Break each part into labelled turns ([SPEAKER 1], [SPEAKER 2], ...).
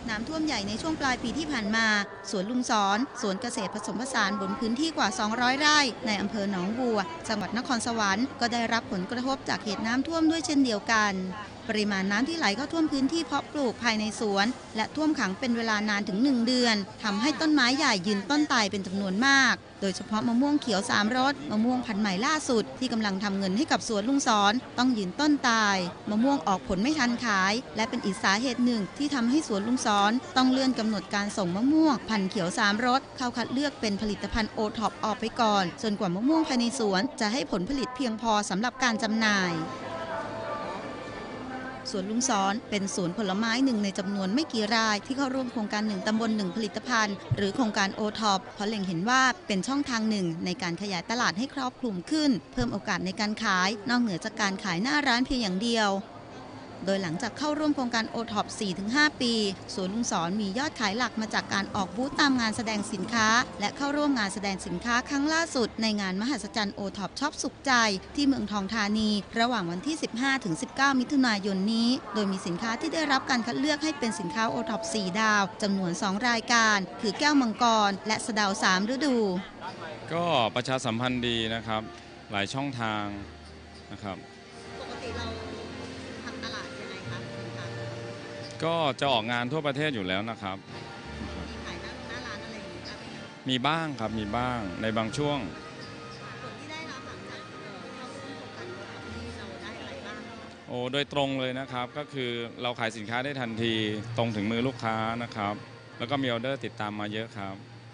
[SPEAKER 1] น้ำท่วมใหญ่ในช่วงปลายปีที่ผ่านมาสวนลุงสอนสวนเกษตรผสมผสานบนพื้นที่กว่า200 ไร่ในอำเภอหนองบัวจังหวัดนครสวรรค์ก็ได้รับผลกระทบจากเหตุน้ำท่วมด้วยเช่นเดียวกันปริมาณน้ำที่ไหลเข้าท่วมพื้นที่เพาะปลูกภายในสวนและท่วมขังเป็นเวลานานถึง1 เดือนทำให้ต้นไม้ใหญ่ยืนต้นตายเป็นจำนวนมากโดยเฉพาะมะม่วงเขียว3 รสมะม่วงพันธุ์ใหม่ล่าสุดที่กำลังทำเงินให้กับสวนลุงสอนต้องยืนต้นตายมะม่วงออกผลไม่ทันขายและเป็นอีกสาเหตุหนึ่งที่ทำให้สวนลุงสอนต้องเลื่อนกำหนดการส่งมะม่วงพันธุ์เขียว3 รสเข้าคัดเลือกเป็นผลิตภัณฑ์โอท็อปออกไปก่อนจนกว่ามะม่วงภายในสวนจะให้ผลผลิตเพียงพอสำหรับการจำหน่ายสวนลุงสอนเป็นสวนผลไม้หนึ่งในจำนวนไม่กี่รายที่เข้าร่วมโครงการ1 ตำบล 1 ผลิตภัณฑ์หรือโครงการโอท็อปเพราะเล็งเห็นว่าเป็นช่องทางหนึ่งในการขยายตลาดให้ครอบคลุมขึ้นเพิ่มโอกาสในการขายนอกเหนือจากการขายหน้าร้านเพียงอย่างเดียวโดยหลังจากเข้าร่วมโครงการโอท็อป 4-5 ปีสวนลุงสอนมียอดขายหลักมาจากการออกบูธตามงานแสดงสินค้าและเข้าร่วมงานแสดงสินค้าครั้งล่าสุดในงานมหัศจรรย์โอท็อปช็อปสุขใจที่เมืองทองธานีระหว่างวันที่ 15-19 มิถุนายนนี้โดยมีสินค้าที่ได้รับการคัดเลือกให้เป็นสินค้าโอท็อป 4 ดาวจำนวน 2 รายการคือแก้วมังกรและสะเดา3 ฤดู
[SPEAKER 2] ก็ประชาสัมพันธ์ดีนะครับหลายช่องทางนะครับ
[SPEAKER 1] ปกติเรา
[SPEAKER 2] ก็จะออกงานทั่วประเทศอยู่แล้วนะครับ
[SPEAKER 1] มีขายหน้าร้านอะไรอย่างนี้
[SPEAKER 2] มีบ้างครับมีบ้างในบางช่วง
[SPEAKER 1] ผลที่ได้รับหลังจากเข้าร่วมโครงการนี้เราได้อะไรบ้าง
[SPEAKER 2] โดยตรงเลยนะครับก็คือเราขายสินค้าได้ทันทีตรงถึงมือลูกค้านะครับแล้วก็มีออเดอร์ติดตามมาเยอะครับ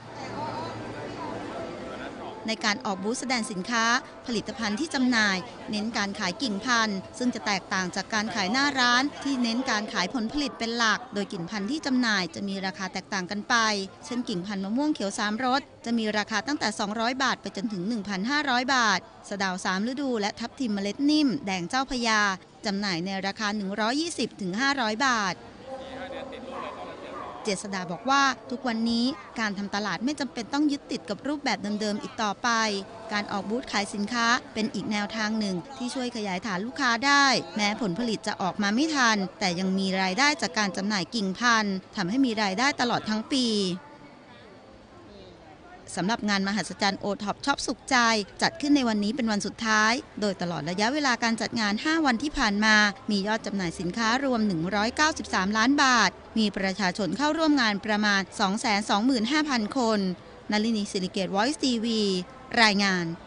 [SPEAKER 1] ในการออกบูธแสดงสินค้าผลิตภัณฑ์ที่จำหน่ายเน้นการขายกิ่งพันธุ์ซึ่งจะแตกต่างจากการขายหน้าร้านที่เน้นการขายผลผลิตเป็นหลักโดยกิ่งพันธุ์ที่จำหน่ายจะมีราคาแตกต่างกันไปเช่นกิ่งพันธุ์มะม่วงเขียว3 รสจะมีราคาตั้งแต่200 บาทไปจนถึง 1,500 บาทสะเดา3 ฤดูและทับทิมเมล็ดนิ่มแดงเจ้าพระยาจำหน่ายในราคา 120-500 บาทเจษฎาบอกว่าทุกวันนี้การทำตลาดไม่จำเป็นต้องยึดติดกับรูปแบบเดิมๆอีกต่อไปการออกบูธขายสินค้าเป็นอีกแนวทางหนึ่งที่ช่วยขยายฐานลูกค้าได้แม้ผลผลิตจะออกมาไม่ทันแต่ยังมีรายได้จากการจำหน่ายกิ่งพันธุ์ทำให้มีรายได้ตลอดทั้งปีสำหรับงานมหัศจรรย์โอท็อปช็อปสุขใจจัดขึ้นในวันนี้เป็นวันสุดท้ายโดยตลอดระยะเวลาการจัดงาน5 วันที่ผ่านมามียอดจำหน่ายสินค้ารวม193 ล้านบาทมีประชาชนเข้าร่วมงานประมาณ 225,000 คนนลินี ศิริเกต Voice TV รายงาน